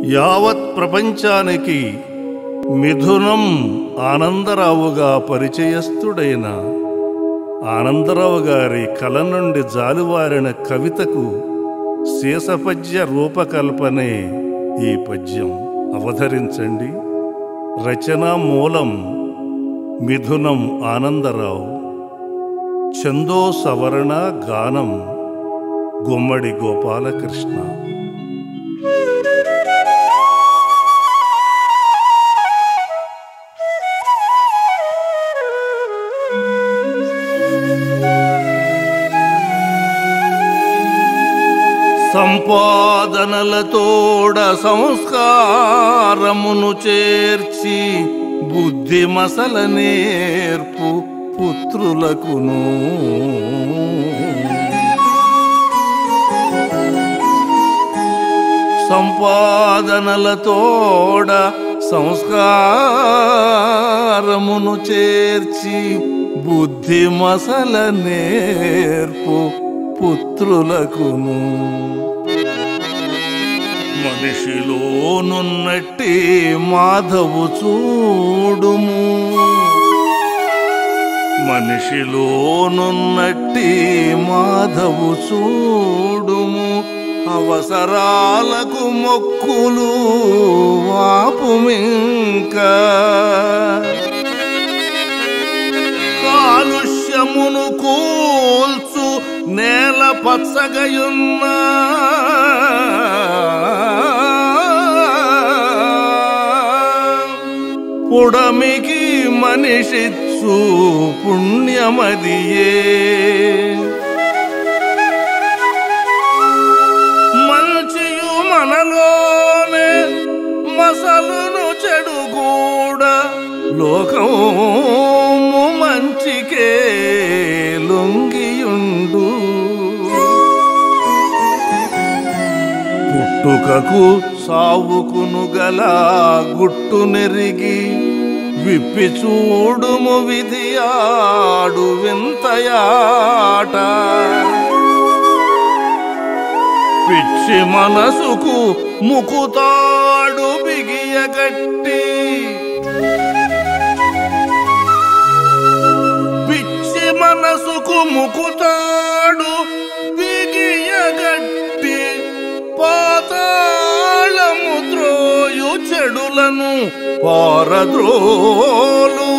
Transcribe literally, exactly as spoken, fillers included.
యావత్ ప్రపంచానికి మిథునం ఆనందరావుగా పరిచయస్తుడైన ఆనందరావు గారి కల నుండి జాలువారిన కవితకు శేషపద్య రూపకల్పనే ఈ పద్యం. అవతరించండి. రచనా మూలం మిథునం ఆనందరావు. ఛందో సవరణ గానం గుమ్మడి గోపాలకృష్ణ. సంపాదనలతోడ సంస్కారమును చేర్చి బుద్ధి మసల నేర్పు పుత్రులకును సంపాదనలతోడ సంస్కారమును చేర్చి బుద్ధి మసల నేర్పు పుత్రులకును మనిషిలోనున్నట్టి మాధవు చూడుము మనిషిలోనున్నట్టి మాధవు చూడుము అవసరాలకు మొక్కులు వాపుమింక కాలుష్యమును కూల్చు నేల పచ్చగయున్న పుడమికి మనిషిచ్చు పుణ్యమదియే మంచియు మనలోనే మసలును చెడు కూడా లోకము మంచికే లొంగియుండు పుట్టుకకు సావుకును గల గుట్టు నెరిగి విప్పి చూడుము విధియాడు వింతయాట పిచ్చి మనసుకు ముకుతాడు బిగియగట్టి పిచ్చి మనసుకు ముకుతాడు బిగియగట్టి పాతాళము ద్రోయు చెడులను పారద్రోలు